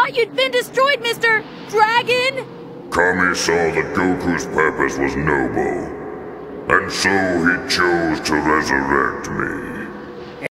thought you'd been destroyed, Mr. Dragon! Kami saw that Goku's purpose was noble, and so he chose to resurrect me.